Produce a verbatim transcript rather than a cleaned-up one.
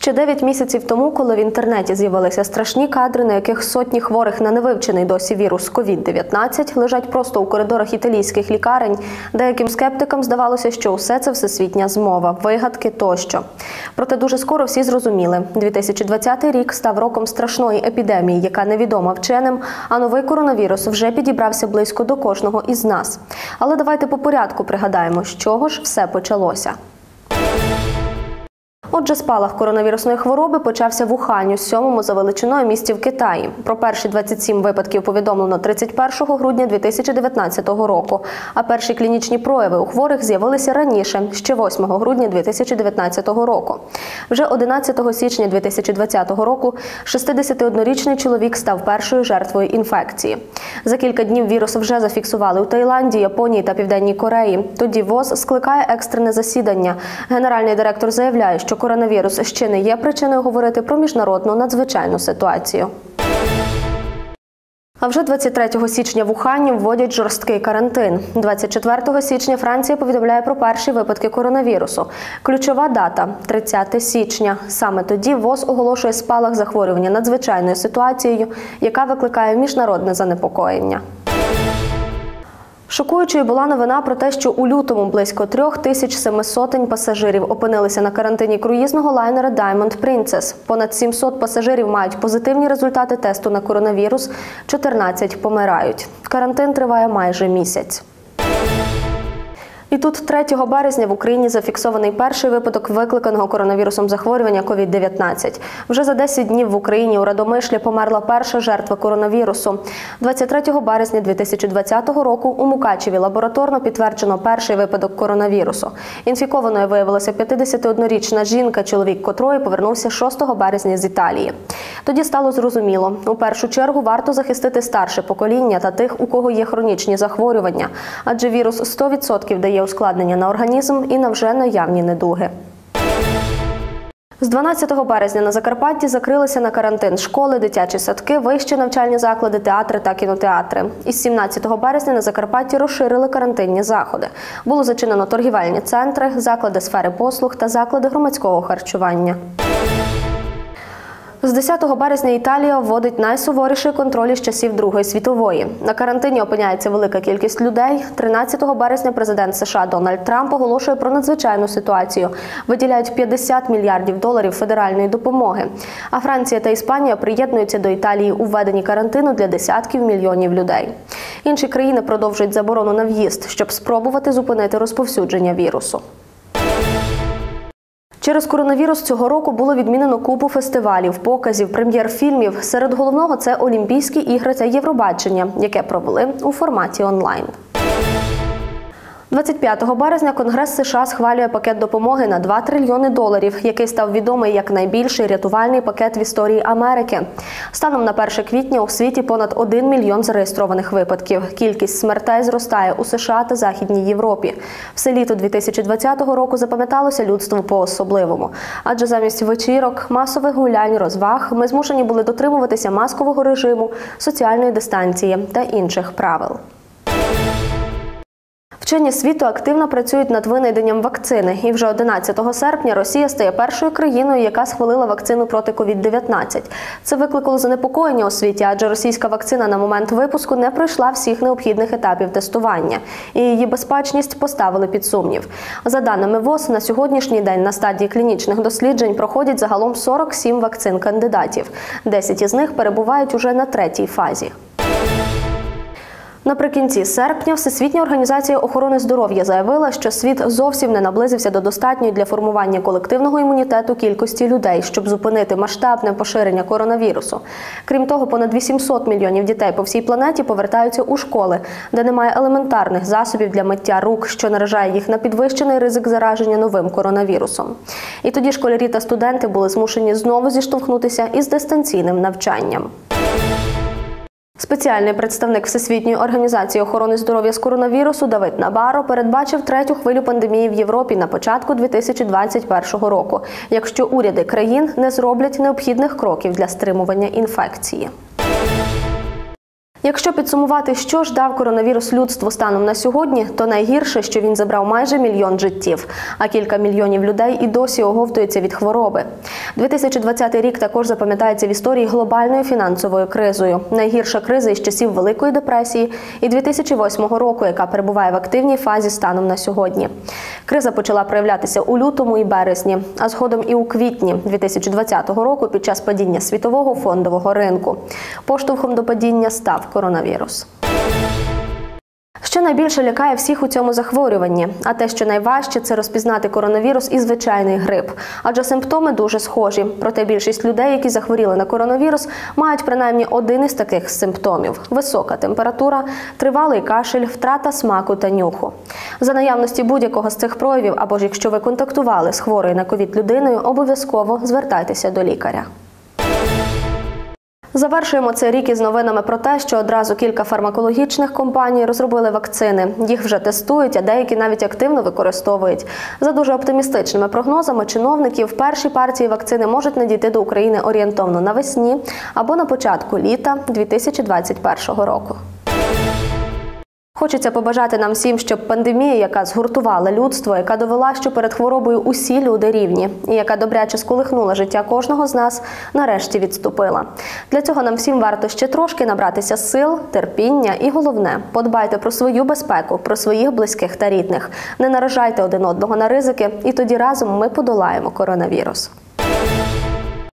Ще дев'ять місяців тому, коли в інтернеті з'явилися страшні кадри, на яких сотні хворих на невивчений досі вірус ковід дев'ятнадцять лежать просто у коридорах італійських лікарень, деяким скептикам здавалося, що усе це всесвітня змова, вигадки тощо. Проте дуже скоро всі зрозуміли – дві тисячі двадцятий рік став роком страшної епідемії, яка невідома вченим, а новий коронавірус вже підібрався близько до кожного із нас. Але давайте по порядку пригадаємо, з чого ж все почалося. Отже, спалах коронавірусної хвороби почався в Ухані, сьомому за величиною місті в Китаї. Про перші двадцять сім випадків повідомлено тридцять першого грудня дві тисячі дев'ятнадцятого року, а перші клінічні прояви у хворих з'явилися раніше, ще восьмого грудня дві тисячі дев'ятнадцятого року. Вже одинадцятого січня дві тисячі двадцятого року шістдесятиоднорічний чоловік став першою жертвою інфекції. За кілька днів вірус вже зафіксували у Таїланді, Японії та Південній Кореї. Тоді ВОЗ скликає екстрене засідання. Генеральний директор заявляє, що коронавірус ще не є причиною говорити про міжнародну надзвичайну ситуацію. А вже двадцять третього січня в Ухані вводять жорсткий карантин. двадцять четвертого січня Франція повідомляє про перші випадки коронавірусу. Ключова дата – тридцяте січня. Саме тоді ВОЗ оголошує спалах захворювання надзвичайною ситуацією, яка викликає міжнародне занепокоєння. Шокуючою була новина про те, що у лютому близько трьох тисяч семи сотень пасажирів опинилися на карантині круїзного лайнера Diamond Princess. Понад сімсот пасажирів мають позитивні результати тесту на коронавірус, чотирнадцять помирають. Карантин триває майже місяць. І тут третього березня в Україні зафіксований перший випадок викликаного коронавірусом захворювання ковід дев'ятнадцять. Вже за десять днів в Україні у Радомишлі померла перша жертва коронавірусу. двадцять третього березня дві тисячі двадцятого року у Мукачеві лабораторно підтверджено перший випадок коронавірусу. Інфікованою виявилася п'ятдесятиоднорічна жінка, чоловік котрої повернувся шостого березня з Італії. Тоді стало зрозуміло, у першу чергу варто захистити старше покоління та тих, у кого є хронічні захворювання, адже вірус сто відсотків дає ускладнення на організм і на вже наявні недуги. З дванадцятого березня на Закарпатті закрилися на карантин школи, дитячі садки, вищі навчальні заклади, театри та кінотеатри. Із сімнадцятого березня на Закарпатті розширили карантинні заходи. Було зачинено торгівельні центри, заклади сфери послуг та заклади громадського харчування. З десятого березня Італія вводить найсуворіший контроль із часів Другої світової. На карантині опиняється велика кількість людей. тринадцятого березня президент США Дональд Трамп оголошує про надзвичайну ситуацію. Виділяють п'ятдесят мільярдів доларів федеральної допомоги. А Франція та Іспанія приєднуються до Італії у введенні карантину для десятків мільйонів людей. Інші країни продовжують заборону на в'їзд, щоб спробувати зупинити розповсюдження вірусу. Через коронавірус цього року було відмінено купу фестивалів, показів, прем'єр фільмів. Серед головного – це Олімпійські ігри та Євробачення, яке провели у форматі онлайн. двадцять п'ятого березня Конгрес США схвалює пакет допомоги на два трильйони доларів, який став відомий як найбільший рятувальний пакет в історії Америки. Станом на перше квітня у світі понад один мільйон зареєстрованих випадків. Кількість смертей зростає у США та Західній Європі. Все літо дві тисячі двадцятого року запам'яталося людству по-особливому. Адже замість вечірок, масових гулянь, розваг ми змушені були дотримуватися маскового режиму, соціальної дистанції та інших правил. Вчені світу активно працюють над винайденням вакцини. І вже одинадцятого серпня Росія стає першою країною, яка схвалила вакцину проти ковід дев'ятнадцять. Це викликало занепокоєння у світі, адже російська вакцина на момент випуску не пройшла всіх необхідних етапів тестування. І її безпечність поставили під сумнів. За даними ВОЗ, на сьогоднішній день на стадії клінічних досліджень проходять загалом сорок сім вакцин-кандидатів. десять із них перебувають уже на третій фазі. Наприкінці серпня Всесвітня організація охорони здоров'я заявила, що світ зовсім не наблизився до достатньої для формування колективного імунітету кількості людей, щоб зупинити масштабне поширення коронавірусу. Крім того, понад вісімсот мільйонів дітей по всій планеті повертаються у школи, де немає елементарних засобів для миття рук, що наражає їх на підвищений ризик зараження новим коронавірусом. І тоді школярі та студенти були змушені знову зіштовхнутися із дистанційним навчанням. Спеціальний представник Всесвітньої організації охорони здоров'я з коронавірусу Давид Набаро передбачив третю хвилю пандемії в Європі на початку дві тисячі двадцять першого року, якщо уряди країн не зроблять необхідних кроків для стримування інфекції. Якщо підсумувати, що ж дав коронавірус людству станом на сьогодні, то найгірше, що він забрав майже мільйон життів, а кілька мільйонів людей і досі оговтуються від хвороби. дві тисячі двадцятий рік також запам'ятається в історії глобальною фінансовою кризою. Найгірша криза із часів Великої депресії і дві тисячі восьмого року, яка перебуває в активній фазі станом на сьогодні. Криза почала проявлятися у лютому і березні, а згодом і у квітні дві тисячі двадцятого року під час падіння світового фондового ринку. Поштовхом до падіння став коронавірус. Що найбільше лякає всіх у цьому захворюванні? А те, що найважче – це розпізнати коронавірус і звичайний грип. Адже симптоми дуже схожі. Проте більшість людей, які захворіли на коронавірус, мають принаймні один із таких симптомів – висока температура, тривалий кашель, втрата смаку та нюху. За наявності будь-якого з цих проявів, або ж якщо ви контактували з хворою на ковід людиною, обов'язково звертайтеся до лікаря. Завершуємо цей рік із новинами про те, що одразу кілька фармакологічних компаній розробили вакцини. Їх вже тестують, а деякі навіть активно використовують. За дуже оптимістичними прогнозами чиновників, перші партії вакцини можуть надійти до України орієнтовно навесні або на початку літа дві тисячі двадцять першого року. Хочеться побажати нам всім, щоб пандемія, яка згуртувала людство, яка довела, що перед хворобою усі люди рівні, і яка добряче сколихнула життя кожного з нас, нарешті відступила. Для цього нам всім варто ще трошки набратися сил, терпіння і, головне, подбайте про свою безпеку, про своїх близьких та рідних. Не наражайте один одного на ризики, і тоді разом ми подолаємо коронавірус.